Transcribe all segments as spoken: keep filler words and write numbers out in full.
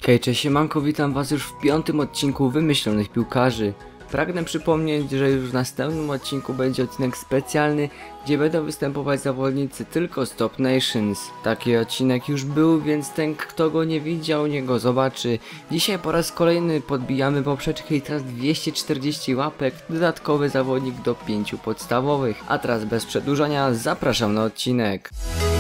Hej, cześć, siemanko, witam was już w piątym odcinku Wymyślonych Piłkarzy. Pragnę przypomnieć, że już w następnym odcinku będzie odcinek specjalny, gdzie będą występować zawodnicy tylko z Top Nations. Taki odcinek już był, więc ten, kto go nie widział, niech go zobaczy. Dzisiaj po raz kolejny podbijamy poprzeczkę i teraz dwieście czterdzieści łapek, dodatkowy zawodnik do pięciu podstawowych. A teraz bez przedłużania zapraszam na odcinek.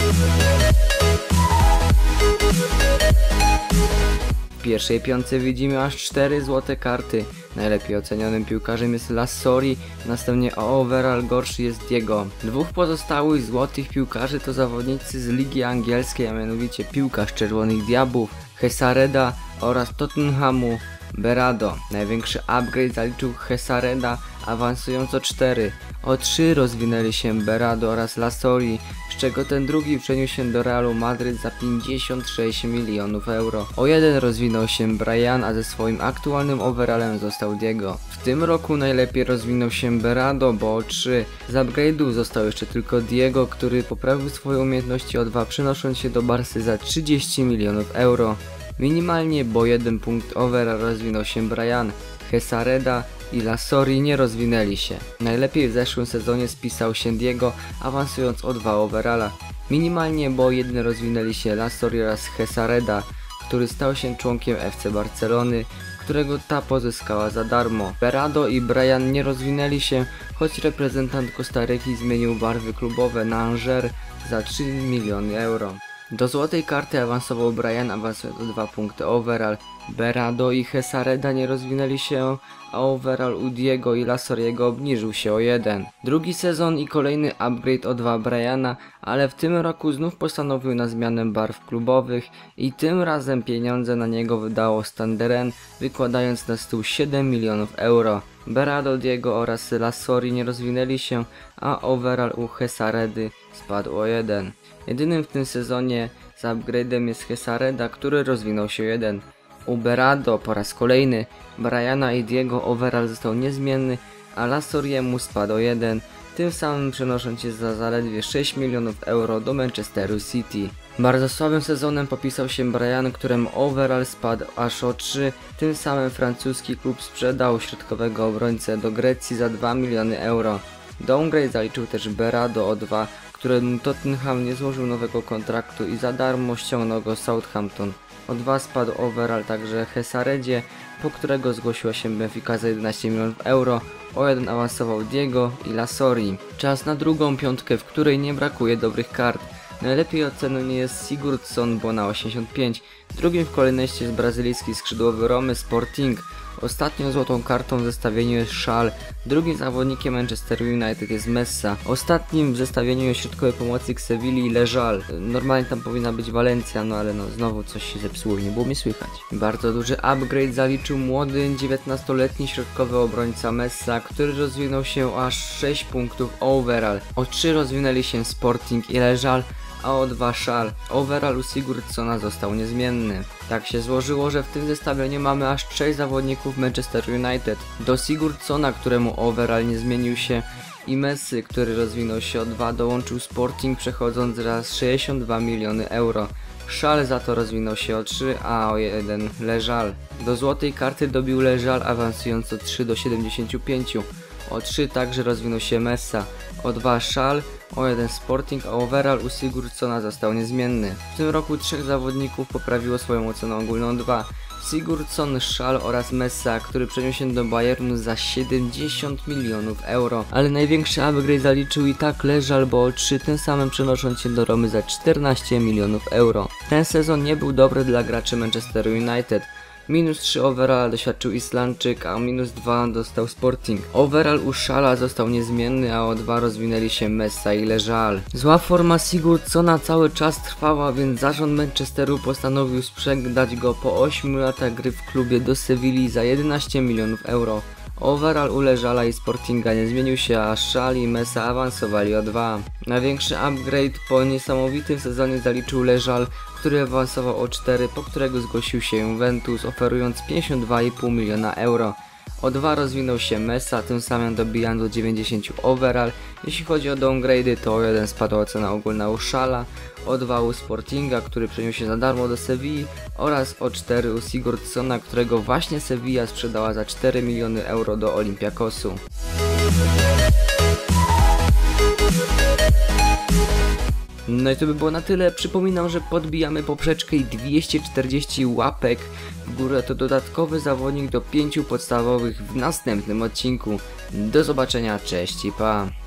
W pierwszej piątce widzimy aż cztery złote karty. Najlepiej ocenionym piłkarzem jest Lassori, następnie o overall gorszy jest Diego. Dwóch pozostałych złotych piłkarzy to zawodnicy z ligi angielskiej, a mianowicie piłkarz Czerwonych Diabłów, Hesareda oraz Tottenhamu, Berardo. Największy upgrade zaliczył Hesareda, awansując o cztery. O trzy rozwinęli się Berardo oraz Lassori, z czego ten drugi przeniósł się do Realu Madryt za pięćdziesiąt sześć milionów euro. O jeden rozwinął się Brian, a ze swoim aktualnym overallem został Diego. W tym roku najlepiej rozwinął się Berardo, bo o trzy. Z upgrade'u został jeszcze tylko Diego, który poprawił swoje umiejętności o dwa, przenosząc się do Barsy za trzydzieści milionów euro. Minimalnie, bo jeden punkt overall rozwinął się Brian. Hesareda i Lassori nie rozwinęli się. Najlepiej w zeszłym sezonie spisał się Diego, awansując o dwa overalla. Minimalnie, bo jeden rozwinęli się Lassori oraz Hesareda, który stał się członkiem F C Barcelony, którego ta pozyskała za darmo. Berardo i Brian nie rozwinęli się, choć reprezentant Kostaryki zmienił barwy klubowe na Angers za trzy miliony euro. Do złotej karty awansował Brian, awansując o dwa punkty overall. Berardo i Hesareda nie rozwinęli się, a overall u Diego i Lassoriego obniżył się o jeden. Drugi sezon i kolejny upgrade o dwa Briana, ale w tym roku znów postanowił na zmianę barw klubowych i tym razem pieniądze na niego wydało Standeren, wykładając na stół siedem milionów euro. Berardo, Diego oraz Lassori nie rozwinęli się, a overall u Hesaredy spadł o jeden. Jedynym w tym sezonie z upgrade'em jest Hesareda, który rozwinął się jeden. U Berardo po raz kolejny Briana i Diego overall został niezmienny, a Lassoriemu spadł o jeden, tym samym przenosząc się za zaledwie sześć milionów euro do Manchesteru City. Bardzo słabym sezonem popisał się Brian, któremu overall spadł aż o trzy, tym samym francuski klub sprzedał środkowego obrońcę do Grecji za dwa miliony euro. Downgrade zaliczył też Berardo o dwa, któremu Tottenham nie złożył nowego kontraktu i za darmo ściągnął go Southampton. O dwa spadł overall także Hesaredzie, po którego zgłosiła się Benfica za jedenaście milionów euro. O jeden awansował Diego i Lassori. Czas na drugą piątkę, w której nie brakuje dobrych kart. Najlepiej oceniony jest Sigurdsson, bo na osiemdziesiąt pięć. Drugim w kolejności jest brazylijski skrzydłowy Romy Sporting. Ostatnią złotą kartą w zestawieniu jest Szal. Drugim zawodnikiem Manchester United jest Messa. Ostatnim w zestawieniu jest środkowy pomocnik Sewilli Leżal. Normalnie tam powinna być Walencja, no ale no znowu coś się zepsuło i nie było mi słychać. Bardzo duży upgrade zaliczył młody dziewiętnastoletni środkowy obrońca Messa, który rozwinął się aż sześć punktów overall. O trzy rozwinęli się Sporting i Leżal, a o dwa Szal. Overall u Sigurdssona został niezmienny. Tak się złożyło, że w tym zestawieniu mamy aż trzech zawodników Manchester United. Do Sigurdssona, któremu overall nie zmienił się, i Messy, który rozwinął się o dwa, dołączył Sporting, przechodząc raz sześćdziesiąt dwa miliony euro. Szal za to rozwinął się o trzy, a o jeden Leżal. Do złotej karty dobił Leżal, awansując o trzy do siedemdziesięciu pięciu. O trzy także rozwinął się Messa, o dwa Szal, o jeden Sporting, a overall u Sigurdssona został niezmienny. W tym roku trzech zawodników poprawiło swoją ocenę ogólną dwa. Sigurdsson, Szal oraz Messa, który przeniósł się do Bayernu za siedemdziesiąt milionów euro. Ale największy upgrade zaliczył i tak Leżal, bo o trzy, tym samym przenosząc się do Romy za czternaście milionów euro. Ten sezon nie był dobry dla graczy Manchester United. Minus trzy overall doświadczył Islandczyk, a minus dwa dostał Sporting. Overall u Szala został niezmienny, a o dwa rozwinęli się Messa i Leżal. Zła forma Sigurdssona cały czas trwała, więc zarząd Manchesteru postanowił sprzedać go po ośmiu latach gry w klubie do Sewilli za jedenaście milionów euro. Overall u Leżala i Sportinga nie zmienił się, a Szal i Messa awansowali o dwa. Największy upgrade po niesamowitym sezonie zaliczył Leżal, który awansował o cztery, po którego zgłosił się Juventus, oferując pięćdziesiąt dwa i pół miliona euro. O dwa rozwinął się Mesa, tym samym dobijając do dziewięćdziesięciu overall. Jeśli chodzi o downgrade'y, to o jeden spadła ocena ogólna u Szala, o dwa u Sportinga, który przeniósł się za darmo do Sewilli, oraz o cztery u Sigurdssona, którego właśnie Sevilla sprzedała za cztery miliony euro do Olympiakosu. No i to by było na tyle. Przypominam, że podbijamy poprzeczkę i dwieście czterdzieści łapek w górę to dodatkowy zawodnik do pięciu podstawowych w następnym odcinku. Do zobaczenia, cześć i pa!